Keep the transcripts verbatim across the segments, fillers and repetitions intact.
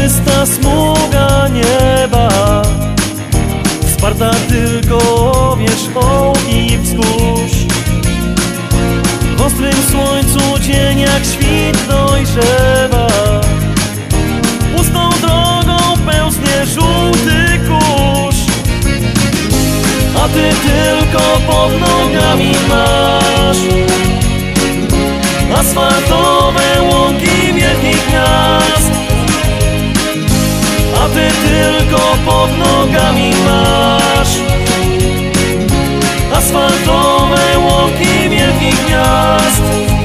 czysta smuga nieba, wsparta tylko wierzchołki wzgórz. W ostrym słońcu dzień jak świt dojrzewa, pustą drogą pełznie żółty kurz. A ty tylko pod nogami masz asfaltowe łąki wielkich miast. A ty tylko pod nogami masz asfaltowe łąki wielkich miast.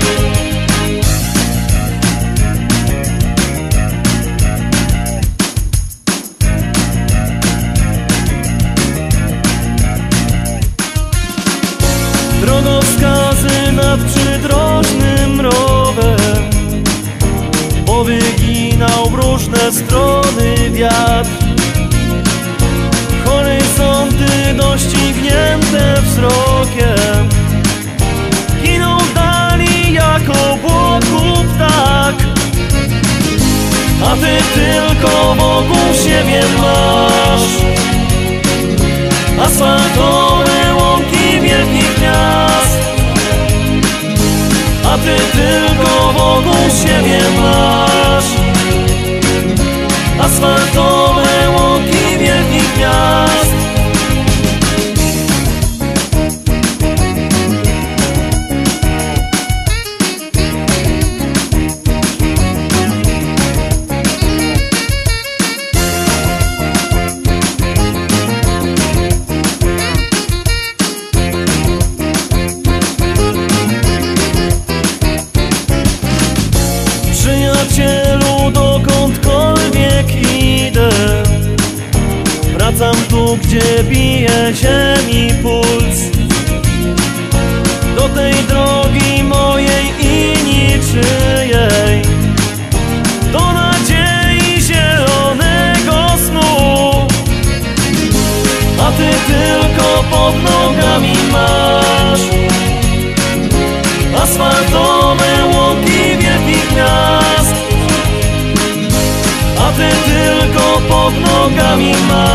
Drogowskazy nad przydrożnym rowem powyginał w różne strony wiatr. Horyzonty doścignięte wzrokiem giną w dali jak obłoku ptak. A ty tylko wokół siebie masz asfaltowe łąki wielkich miast. A ty tylko wokół siebie masz asfaltowe łąki wielkich miast. Przyjacielu, dokądkolwiek idę, wracam tu, gdzie bije ziemi puls. Do tej drogi mojej i niczyjej, do nadziei zielonego snu. A ty tylko pod nogami masz asfaltowe łąki wielkich miast. A ty tylko pod nogami masz